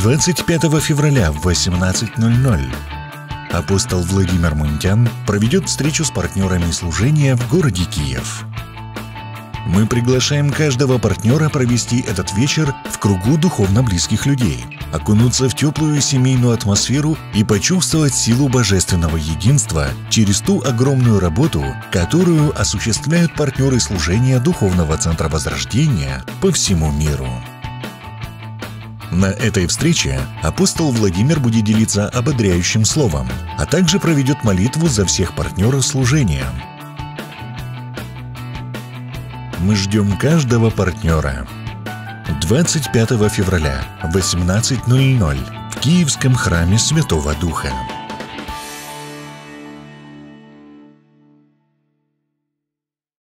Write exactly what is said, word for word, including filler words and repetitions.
двадцать пятого февраля в восемнадцать ноль ноль апостол Владимир Мунтян проведет встречу с партнерами служения в городе Киев. Мы приглашаем каждого партнера провести этот вечер в кругу духовно близких людей, окунуться в теплую семейную атмосферу и почувствовать силу божественного единства через ту огромную работу, которую осуществляют партнеры служения Духовного Центра Возрождения по всему миру. На этой встрече апостол Владимир будет делиться ободряющим словом, а также проведет молитву за всех партнеров служения. Мы ждем каждого партнера. двадцать пятого февраля в восемнадцать ноль ноль в Киевском храме Святого Духа.